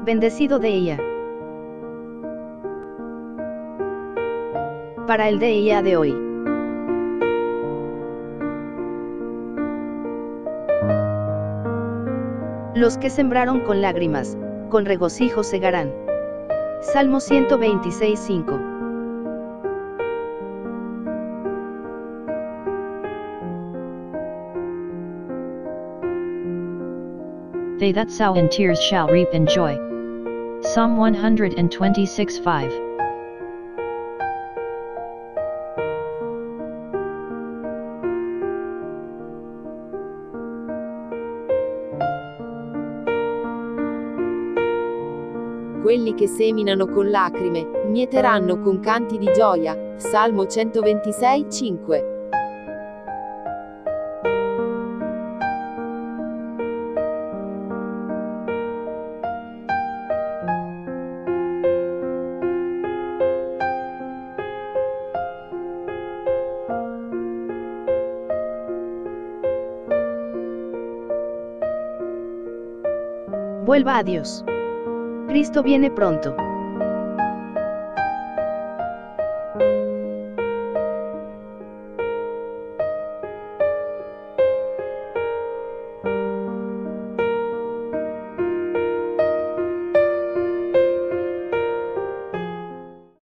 Bendecido de ella. Para el día de hoy. Los que sembraron con lágrimas, con regocijo segarán. Salmo 126:5. They that sow in tears shall reap in joy. Psalm 126:5. Quelli che seminano con lacrime, mieteranno con canti di gioia. Salmo 126:5. Vuelva a Dios. Cristo viene pronto.